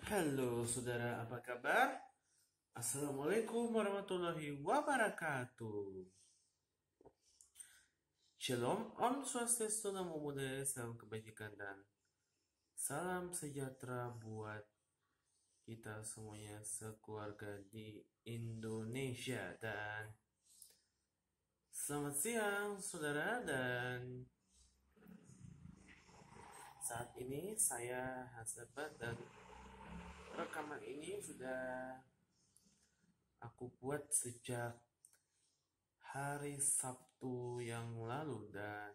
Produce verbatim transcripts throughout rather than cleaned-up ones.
Halo saudara, apa kabar? Assalamualaikum warahmatullahi wabarakatuh. Shalom, Om Swastiastu, Namo Buddhaya, salam kebajikan dan salam sejahtera buat kita semuanya sekeluarga di Indonesia. Dan selamat siang saudara, dan saat ini saya Hasabat dan rekaman ini sudah aku buat sejak hari Sabtu yang lalu dan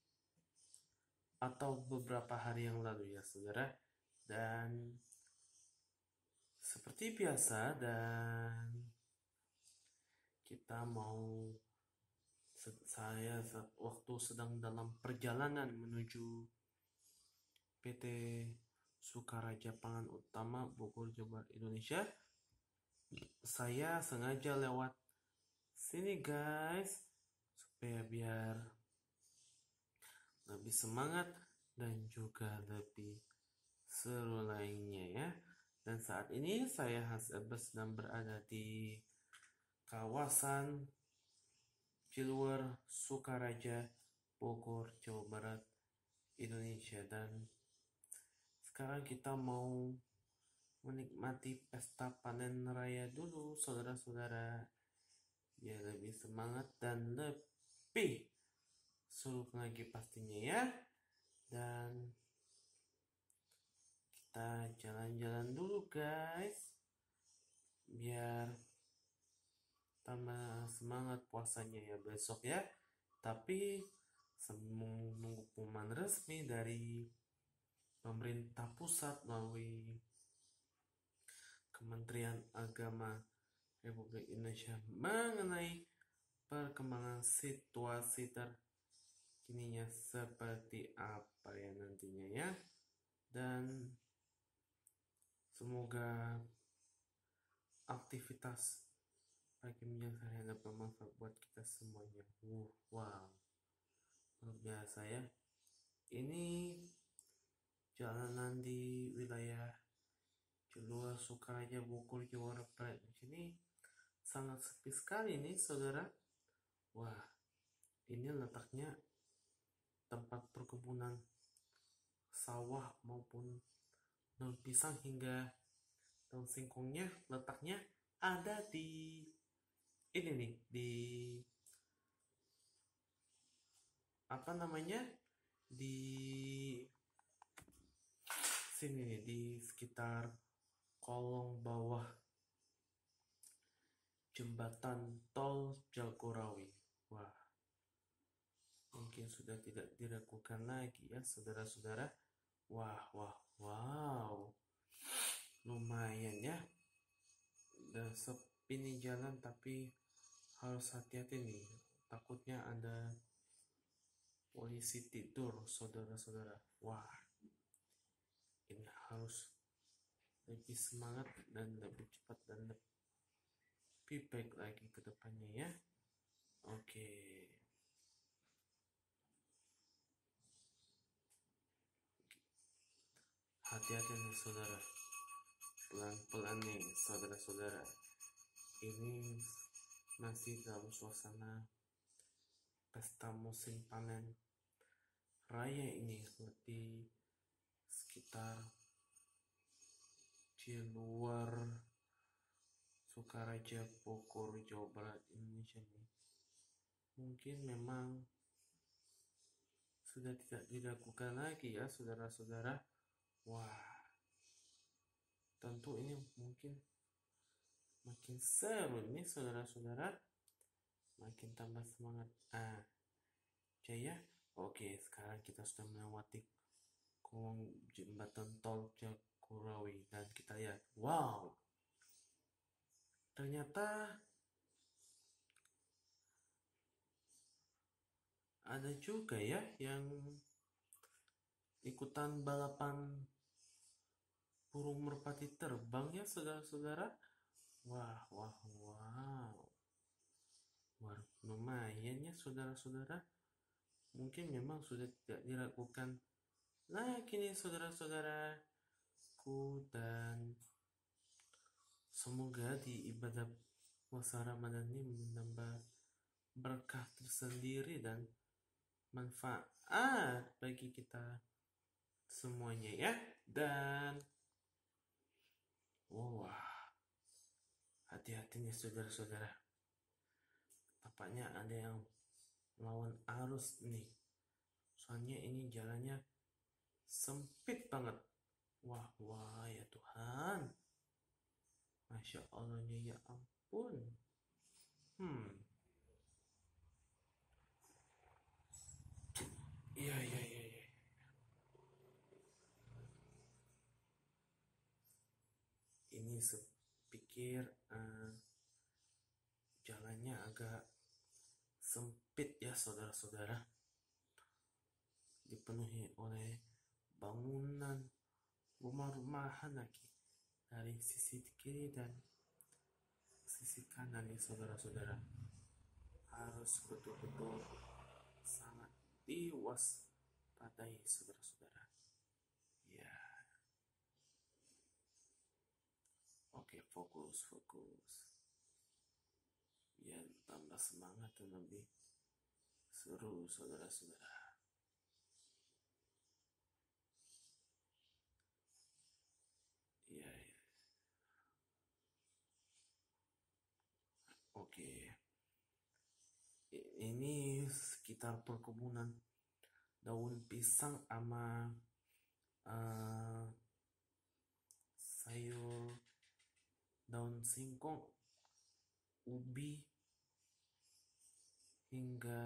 atau beberapa hari yang lalu ya saudara. Dan seperti biasa, dan kita mau saya waktu sedang dalam perjalanan menuju P T Sukaraja Pangan Utama Bogor, Jawa Barat, Indonesia, saya sengaja lewat sini guys, supaya biar lebih semangat dan juga lebih seru lainnya ya. Dan saat ini saya Hasabah sedang berada di kawasan Ciluwer, Sukaraja, Bogor, Jawa Barat, Indonesia. Dan sekarang kita mau menikmati pesta panen raya dulu saudara-saudara, biar lebih semangat dan lebih seru lagi pastinya ya. Dan kita jalan-jalan dulu guys, biar tambah semangat puasanya ya besok ya. Tapi sebelum menunggu pengumuman resmi dari pemerintah pusat melalui Kementerian Agama Republik Indonesia mengenai perkembangan situasi terkininya seperti apa ya nantinya ya. Dan semoga aktivitas pagi menjelang hari dapat bermanfaat buat kita semuanya. Uh, wow, luar biasa ya. Ini jalanan di wilayah Ciluwer, Sukaraja, Bogor, Jawa Barat di sini sangat sepi sekali nih saudara. Wah, ini letaknya tempat perkebunan sawah maupun daun pisang hingga daun singkongnya letaknya ada di ini nih, di apa namanya, di sini nih, di sekitar kolong bawah jembatan tol Jagorawi. Wah, mungkin sudah tidak diragukan lagi ya saudara-saudara. Wah, wah, wow, lumayan ya. Udah sepi nih jalan, tapi harus hati-hati nih, takutnya ada polisi tidur saudara-saudara. Wah, ini harus lebih semangat dan lebih cepat dan lebih baik lagi ke depannya ya. Oke, hati-hati nih saudara, pelan-pelan nih saudara-saudara. Ini masih dalam suasana pesta musim panen raya ini di sekitar Ciluwer, Sukaraja, Bogor, Jawa Barat, Indonesia nih. Mungkin memang sudah tidak diragukan lagi ya saudara-saudara. Wah, tentu ini mungkin makin seru nih saudara-saudara, makin tambah semangat. Ah, Jaya. Oke, sekarang kita sudah melewati kolong jembatan tol Jagorawi dan kita lihat, wow, ternyata ada juga ya yang ikutan balapan burung merpati terbang ya saudara-saudara. Wah, wah, wow, wah, lumayan ya saudara-saudara. Mungkin memang sudah tidak diragukan lagi nih saudara-saudara, Lexku, dan semoga di ibadah puasa Ramadan ini menambah berkah tersendiri dan manfaat bagi kita semuanya ya. Dan wah, hati-hati nih saudara-saudara, tampaknya ada yang lawan arus nih, soalnya ini jalannya sempit banget. Wah wah ya Tuhan, Masya Allahnya ya ampun. Hmm iya iya iya iya ini sepikir uh, jalannya agak sempit ya saudara-saudara, dipenuhi oleh bangunan rumah-rumahan lagi dari sisi kiri dan sisi kanan ya saudara-saudara. Harus betul-betul sangat diwaspadai saudara-saudara ya. Oke, fokus fokus biar tambah semangat dan lebih seru saudara-saudara. Iya ya. Oke, ini sekitar perkebunan daun pisang sama uh, sayur daun singkong, ubi, hingga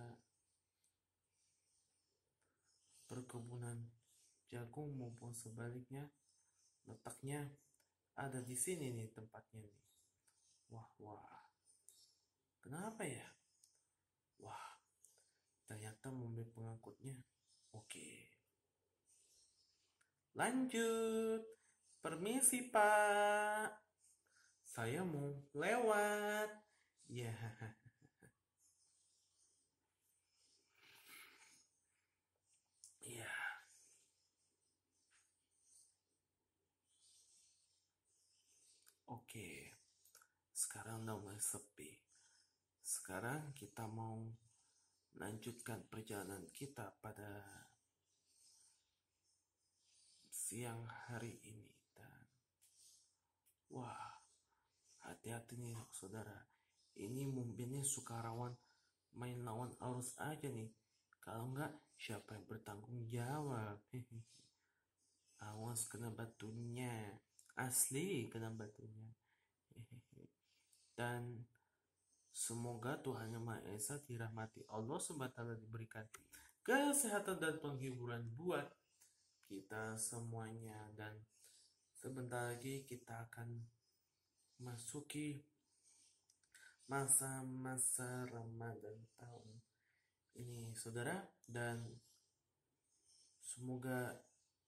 perkebunan jagung maupun sebaliknya, letaknya ada di sini nih tempatnya nih. Wah wah, kenapa ya? Wah, ternyata mobil pengangkutnya oke. Lanjut, permisi Pak, saya mau lewat ya. Ya, oke, sekarang udah mulai sepi. Sekarang kita mau lanjutkan perjalanan kita pada siang hari ini. Dan wah, hati-hati nih saudara, ini mobilnya suka rawan main lawan arus aja nih. Kalau enggak, siapa yang bertanggung jawab? Awas kena batunya, asli kena batunya. Dan semoga Tuhan Yang Maha Esa dirahmati Allah subhanahu wa taala, diberikan kesehatan dan penghiburan buat kita semuanya. Dan sebentar lagi kita akan masuki masa-masa Ramadan tahun ini saudara, dan semoga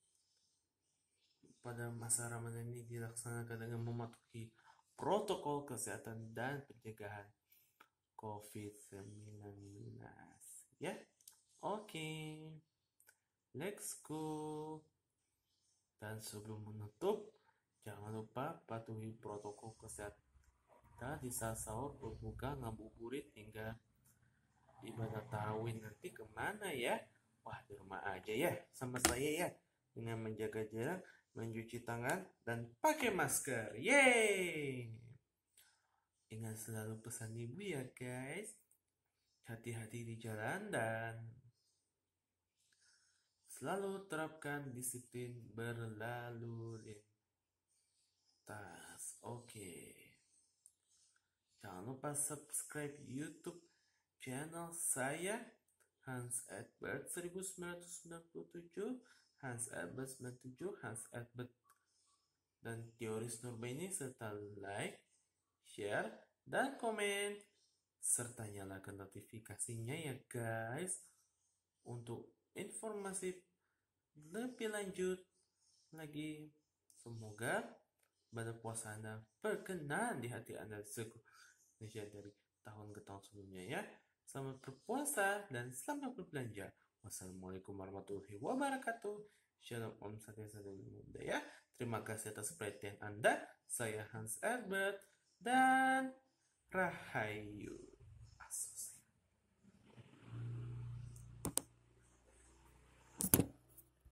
pada masa Ramadan ini dilaksanakan dengan mematuhi protokol kesehatan dan pencegahan covid sembilan belas ya. Oke, let's go. Dan sebelum menutup, jangan lupa patuhi protokol kesehatan di saat sahur, berbuka, ngabuburit, hingga ibadah tarawih nanti kemana ya? Wah, di rumah aja ya sama saya ya, dengan menjaga jarak, mencuci tangan, dan pakai masker. Yeay! Ingat selalu pesan ibu ya guys, hati-hati di jalan dan selalu terapkan disiplin berlalu lintas. Oke, jangan lupa subscribe YouTube channel saya, Hans Edbert seribu sembilan ratus sembilan puluh tujuh, Hans Edbert sembilan puluh tujuh, Hans Edbert dan Teoris Nurbaini, serta like, share, dan komen, serta nyalakan notifikasinya ya guys, untuk informasi lebih lanjut lagi. Semoga ibadah puasa Anda berkenan di hati Anda Indonesia dari tahun ke tahun sebelumnya ya. Selamat berpuasa dan selamat berbelanja. Wassalamualaikum warahmatullahi wabarakatuh. Shalom, Om Satyasada Budaya. Terima kasih atas perhatian Anda. Saya Hans Herbert dan Rahayu.